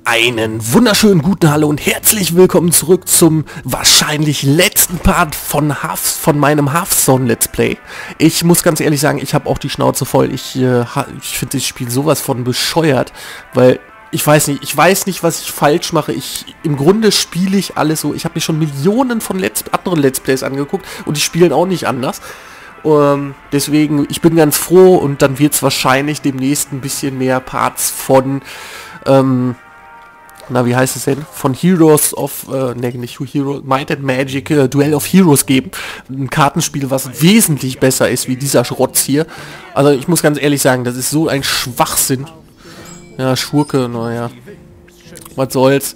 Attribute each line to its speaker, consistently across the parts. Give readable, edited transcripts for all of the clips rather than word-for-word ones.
Speaker 1: Einen wunderschönen guten Hallo und herzlich willkommen zurück zum wahrscheinlich letzten Part von meinem Hearthstone Let's Play. Ich muss ganz ehrlich sagen, ich habe auch die Schnauze voll. Ich finde das Spiel sowas von bescheuert, weil ich weiß nicht, was ich falsch mache. Im Grunde spiele ich alles so. Ich habe mir schon Millionen von anderen Let's Plays angeguckt und die spielen auch nicht anders. Deswegen, ich bin ganz froh und dann wird es wahrscheinlich demnächst ein bisschen mehr Parts von wie heißt es denn? Von Heroes of, nicht Hero, Might and Magic, Duel of Heroes geben. Ein Kartenspiel, was wesentlich besser ist wie dieser Schrotz hier. Also ich muss ganz ehrlich sagen, das ist so ein Schwachsinn. Ja, Schurke, naja. Was soll's.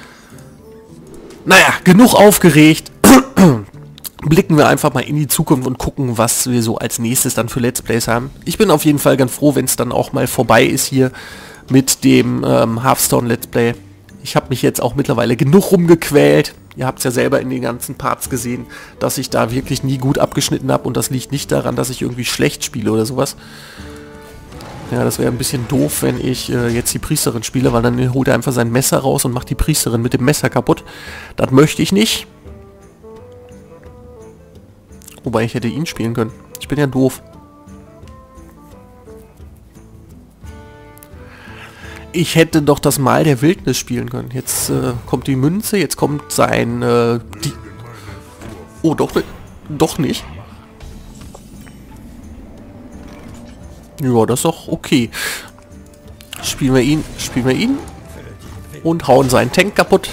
Speaker 1: Naja, genug aufgeregt. Blicken wir einfach mal in die Zukunft und gucken, was wir so als nächstes dann für Let's Plays haben. Ich bin auf jeden Fall ganz froh, wenn es dann auch mal vorbei ist hier mit dem Hearthstone Let's Play. Ich habe mich jetzt auch mittlerweile genug rumgequält. Ihr habt es ja selber in den ganzen Parts gesehen, dass ich da wirklich nie gut abgeschnitten habe. Und das liegt nicht daran, dass ich irgendwie schlecht spiele oder sowas. Ja, das wäre ein bisschen doof, wenn ich jetzt die Priesterin spiele, weil dann holt er einfach sein Messer raus und macht die Priesterin mit dem Messer kaputt. Das möchte ich nicht. Wobei ich hätte ihn spielen können. Ich bin ja doof. Ich hätte doch das Mal der Wildnis spielen können. Jetzt kommt die Münze, jetzt kommt sein... Oh, doch nicht. Ja, das ist doch okay. Spielen wir ihn. Und hauen seinen Tank kaputt.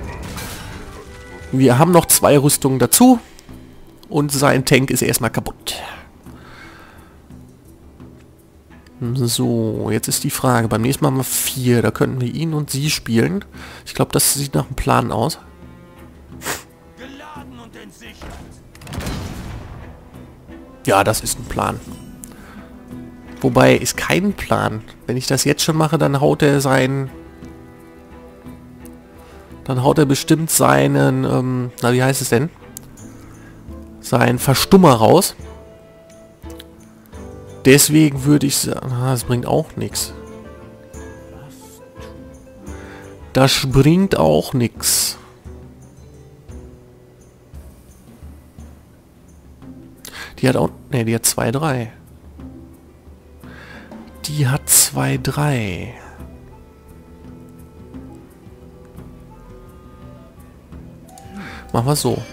Speaker 1: Wir haben noch 2 Rüstungen dazu. Und sein Tank ist erstmal kaputt. So, jetzt ist die Frage. Beim nächsten Mal haben wir 4. Da könnten wir ihn und sie spielen. Ich glaube, das sieht nach einem Plan aus. Ja, das ist ein Plan. Wobei, ist kein Plan. Wenn ich das jetzt schon mache, dann haut er seinen... Dann haut er bestimmt seinen... wie heißt es denn? Seinen Verstummer raus. Deswegen würde ich sagen, das bringt auch nichts. Das bringt auch nichts. Die hat auch, ne, die hat 2-3. Die hat 2-3. Machen wir so.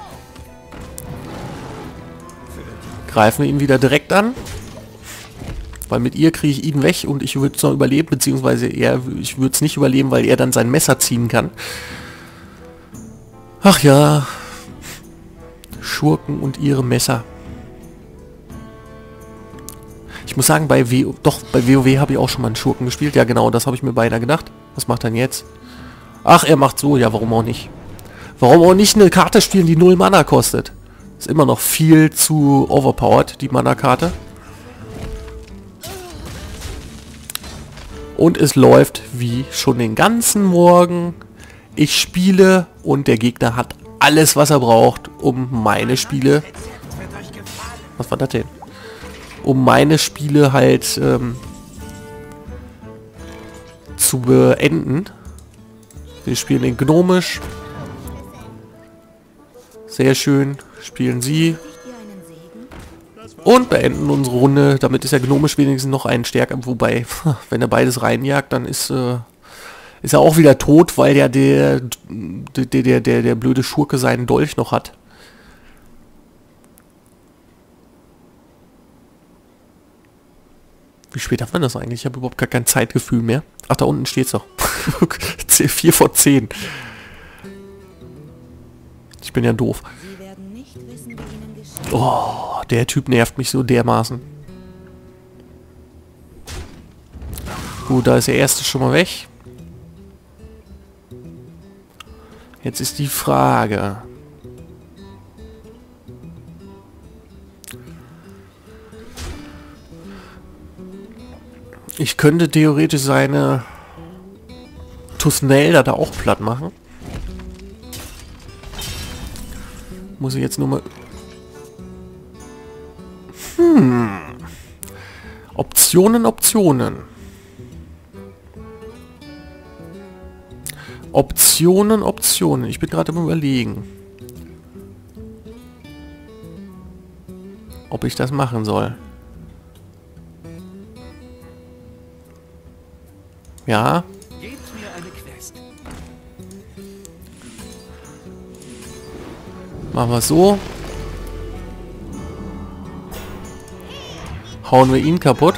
Speaker 1: Greifen wir ihn wieder direkt an. Weil mit ihr kriege ich ihn weg und ich würde es noch überleben, beziehungsweise ich würde es nicht überleben, weil er dann sein Messer ziehen kann. Ach ja. Schurken und ihre Messer. Ich muss sagen, bei WoW habe ich auch schon mal einen Schurken gespielt. Ja genau, das habe ich mir beinahe gedacht. Was macht er denn jetzt? Ach, er macht so. Ja, warum auch nicht? Warum auch nicht eine Karte spielen, die 0 Mana kostet? Ist immer noch viel zu overpowered, die Mana-Karte. Und es läuft wie schon den ganzen Morgen. Ich spiele und der Gegner hat alles, was er braucht, um meine Spiele... Was war das denn? Um meine Spiele halt zu beenden. Wir spielen den Gnomisch. Sehr schön. Spielen sie. Und beenden unsere Runde. Damit ist der Gnomisch wenigstens noch einen stärker. Wobei, wenn er beides reinjagt, dann ist er auch wieder tot, weil ja der blöde Schurke seinen Dolch noch hat. Wie spät hat man das eigentlich? Ich habe überhaupt gar kein Zeitgefühl mehr. Ach, da unten steht's doch. 4 vor 10. Ich bin ja doof. Oh, der Typ nervt mich so dermaßen. Gut, da ist der erste schon mal weg. Jetzt ist die Frage. Ich könnte theoretisch seine Tusnelda da auch platt machen. Muss ich jetzt nur mal... Optionen. Optionen, Optionen. Ich bin gerade am Überlegen, ob ich das machen soll. Ja. Machen wir es so. Hauen wir ihn kaputt.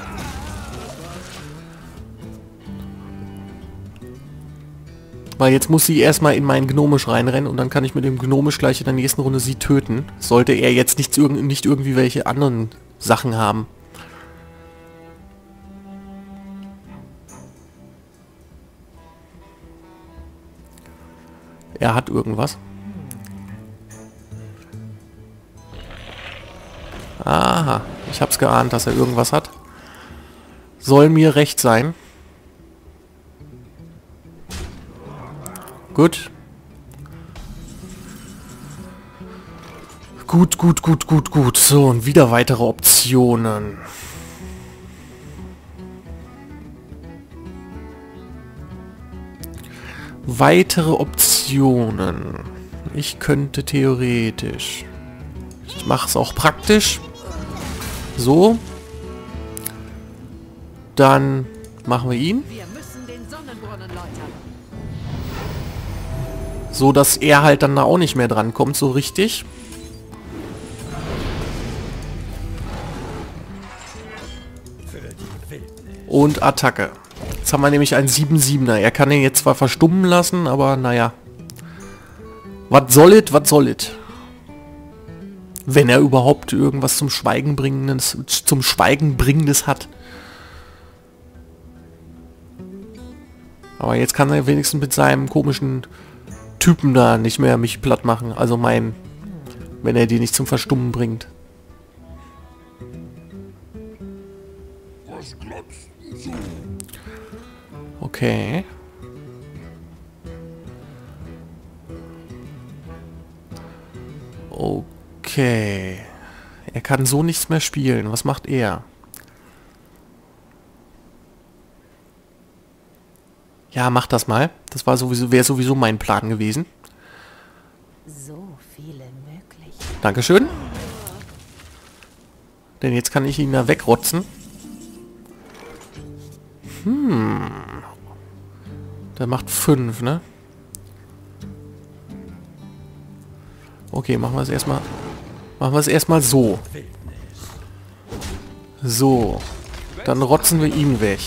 Speaker 1: Weil jetzt muss sie erstmal in meinen Gnomisch reinrennen und dann kann ich mit dem Gnomisch gleich in der nächsten Runde sie töten. Sollte er jetzt nicht irgendwie welche anderen Sachen haben. Er hat irgendwas. Aha, ich hab's geahnt, dass er irgendwas hat. Soll mir recht sein. Gut. Gut. So, und wieder weitere Optionen. Weitere Optionen. Ich könnte theoretisch. Ich mache es auch praktisch. So. Dann machen wir ihn. So, dass er halt dann da auch nicht mehr dran kommt, so richtig. Und Attacke. Jetzt haben wir nämlich einen 7-7er. Er kann ihn jetzt zwar verstummen lassen, aber naja. Was soll it? Wenn er überhaupt irgendwas zum Schweigen bringendes hat. Aber jetzt kann er wenigstens mit seinem komischen Typen da nicht mehr mich platt machen. Also wenn er die nicht zum Verstummen bringt. Okay. Okay. Er kann so nichts mehr spielen. Was macht er? Ja, mach das mal. Das wäre sowieso mein Plan gewesen.
Speaker 2: So viele möglich.
Speaker 1: Dankeschön. Denn jetzt kann ich ihn da wegrotzen. Der macht 5, ne? Okay, machen wir es erstmal. Machen wir es erstmal so. So. Dann rotzen wir ihn weg.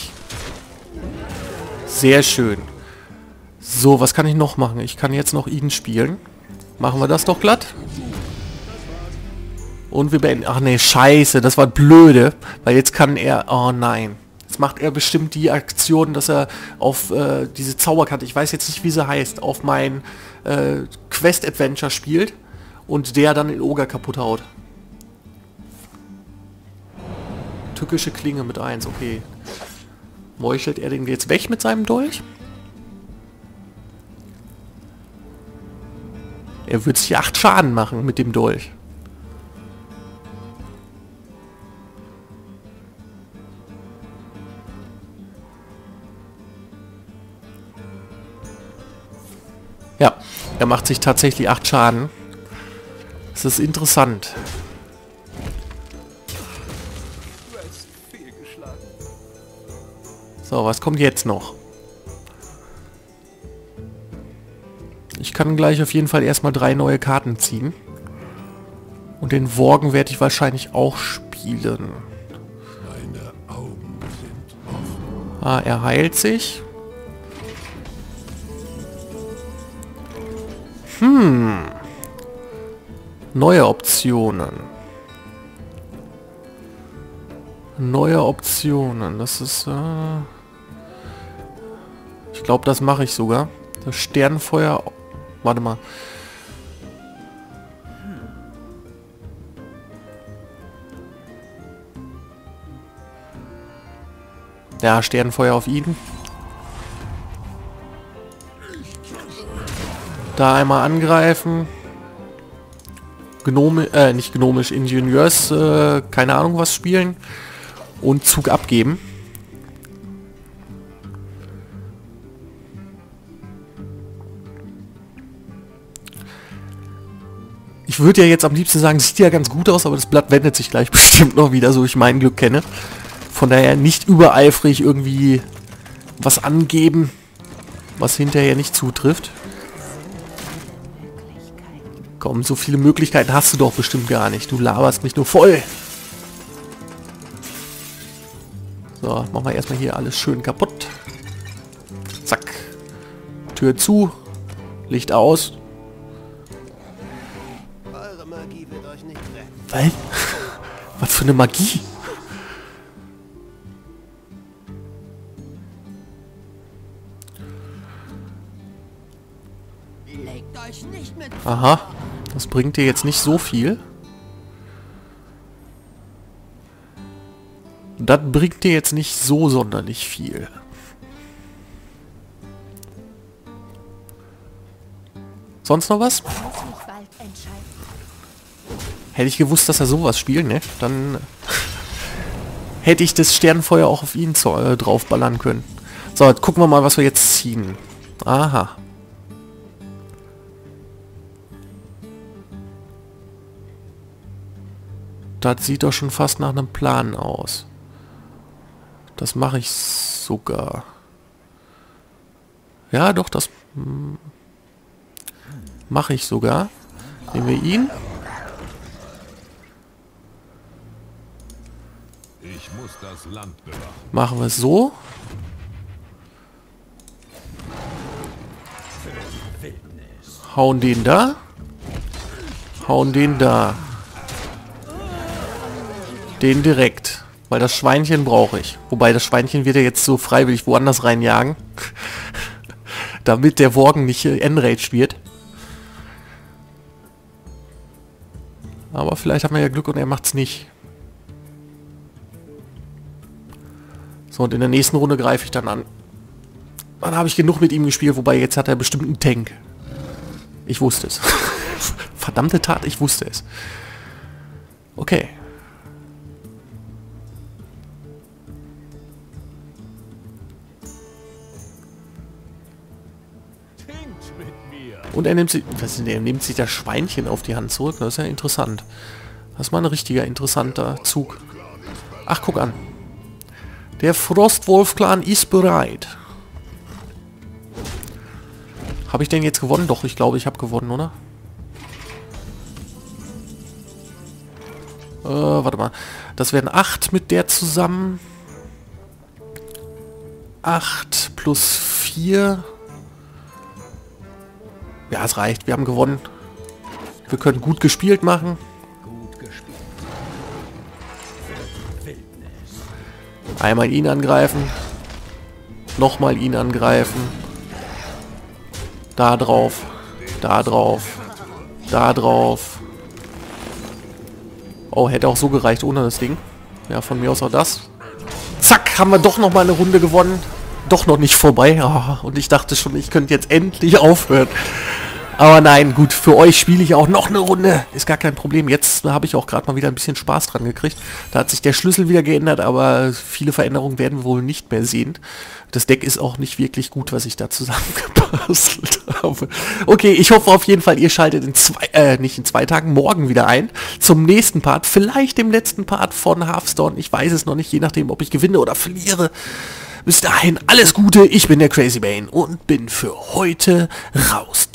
Speaker 1: Sehr schön. So, was kann ich noch machen? Ich kann jetzt noch ihn spielen. Machen wir das doch glatt. Und wir beenden... Ach nee, scheiße, das war blöde. Weil jetzt kann er... Oh nein. Jetzt macht er bestimmt die Aktion, dass er auf diese Zauberkarte, ich weiß jetzt nicht, wie sie heißt, auf mein Quest-Adventure spielt. Und der dann den Oger kaputt haut. Tückische Klinge mit 1, okay. Meuchelt er den jetzt weg mit seinem Dolch? Er wird sich 8 Schaden machen mit dem Dolch. Ja, er macht sich tatsächlich 8 Schaden. Das ist interessant. So, was kommt jetzt noch? Ich kann gleich auf jeden Fall erstmal 3 neue Karten ziehen. Und den Worgen werde ich wahrscheinlich auch spielen.
Speaker 3: Meine Augen sind offen.
Speaker 1: Ah, er heilt sich. Neue Optionen. Neue Optionen. Das ist... ich glaube, das mache ich sogar. Das Sternenfeuer... Warte mal. Ja, Sternenfeuer auf ihn. Da einmal angreifen. Nicht gnomisch, Ingenieurs, keine Ahnung was spielen. Und Zug abgeben. Ich würde ja jetzt am liebsten sagen, sieht ja ganz gut aus, aber das Blatt wendet sich gleich bestimmt noch wieder, so ich mein Glück kenne. Von daher nicht übereifrig irgendwie was angeben, was hinterher nicht zutrifft. Komm, so viele Möglichkeiten hast du doch bestimmt gar nicht. Du laberst mich nur voll. So, machen wir erstmal hier alles schön kaputt. Zack. Tür zu. Licht aus.
Speaker 4: Eure Magie wird euch nicht retten.
Speaker 1: Was? Was für eine Magie?
Speaker 4: Legt euch nicht mit.
Speaker 1: Aha. Das bringt dir jetzt nicht so viel. Das bringt dir jetzt nicht so sonderlich viel. Sonst noch was?
Speaker 2: Muss mich bald entscheiden.
Speaker 1: Hätte ich gewusst, dass er sowas spielt, ne? Dann hätte ich das Sternenfeuer auch auf ihn draufballern können. So, jetzt gucken wir mal, was wir jetzt ziehen. Aha. Das sieht doch schon fast nach einem Plan aus. Das mache ich sogar. Ja, doch, das mache ich sogar. Nehmen wir ihn.
Speaker 3: Ich muss das Land bewachen.
Speaker 1: Machen wir es so. Hauen den da. Hauen den da. Den direkt. Weil das Schweinchen brauche ich. Wobei das Schweinchen wird ja jetzt so freiwillig woanders reinjagen. Damit der Worgen nicht enraged wird. Aber vielleicht haben wir ja Glück und er macht's nicht. So, und in der nächsten Runde greife ich dann an. Dann habe ich genug mit ihm gespielt, wobei jetzt hat er bestimmt einen Tank. Ich wusste es. Verdammte Tat, ich wusste es. Okay.
Speaker 3: Trinkt mit mir.
Speaker 1: Und er nimmt sich, er nimmt sich das Schweinchen auf die Hand zurück. Das ist ja interessant. Das ist mal ein richtiger interessanter Zug. Ach, guck an. Der Frostwolf-Clan ist bereit. Habe ich denn jetzt gewonnen? Doch, ich glaube, ich habe gewonnen, oder? Warte mal. Das werden 8 mit der zusammen. 8 plus 4. Ja, es reicht. Wir haben gewonnen. Wir können gut gespielt machen. Einmal ihn angreifen. Nochmal ihn angreifen. Da drauf. Da drauf. Da drauf. Oh, hätte auch so gereicht ohne das Ding. Ja, von mir aus auch das. Zack, haben wir doch noch mal eine Runde gewonnen. Doch noch nicht vorbei. Oh, und ich dachte schon, ich könnte jetzt endlich aufhören. Aber nein, gut, für euch spiele ich auch noch eine Runde. Ist gar kein Problem. Jetzt habe ich auch gerade mal wieder ein bisschen Spaß dran gekriegt. Da hat sich der Schlüssel wieder geändert, aber viele Veränderungen werden wir wohl nicht mehr sehen. Das Deck ist auch nicht wirklich gut, was ich da zusammengepasselt habe. Okay, ich hoffe auf jeden Fall, ihr schaltet nicht in 2 Tagen, morgen wieder ein. Zum nächsten Part, vielleicht dem letzten Part von Hearthstone. Ich weiß es noch nicht, je nachdem, ob ich gewinne oder verliere. Bis dahin, alles Gute. Ich bin der Crazy Bane und bin für heute raus.